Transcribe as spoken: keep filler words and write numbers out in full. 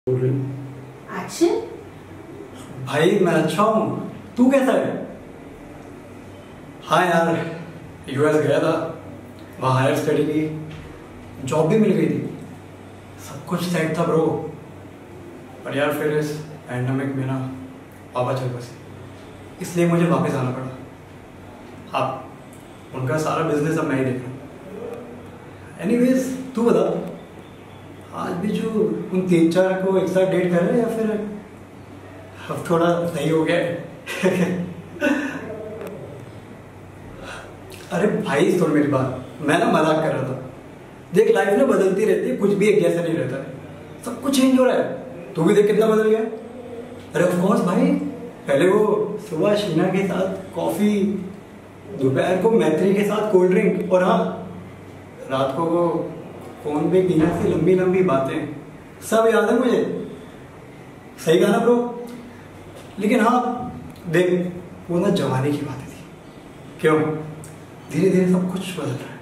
Action. भाई मैं अच्छा हूँ, तू कैसा है? हाँ यार, यूएस गया था, वहाँ हायर स्टडी की, जॉब भी मिल गई थी, सब कुछ सेट था ब्रो। पर यार फिर इस पैंडमिक में ना पापा चल बसे, इसलिए मुझे वापस आना पड़ा। हाँ, उनका सारा बिजनेस अब मैं ही देख रहा हूँ। एनीवेज तू बता, आज भी जो उन तीन चार को एक साथ डेट कर रहे हैं या फिर अब थोड़ा सही हो गया है? अरे भाई सुन मेरी बात, मैं ना मजाक कर रहा था। देख लाइफ ना बदलती रहती है, कुछ भी एक जैसा नहीं रहता है, सब कुछ चेंज हो रहा है। तू भी देख कितना बदल गया। अरे ऑफ कोर्स भाई, पहले वो सुबह शीना के साथ कॉफी, दोपहर को मैत्री के साथ कोल्ड ड्रिंक, और हाँ रात को वो फोन पे कीना से लंबी लंबी बातें, सब याद है मुझे। सही कहा ना ब्रो? लेकिन हाँ देख, वो ना जमाने की बातें थी। क्यों? धीरे धीरे सब कुछ बदल रहा है।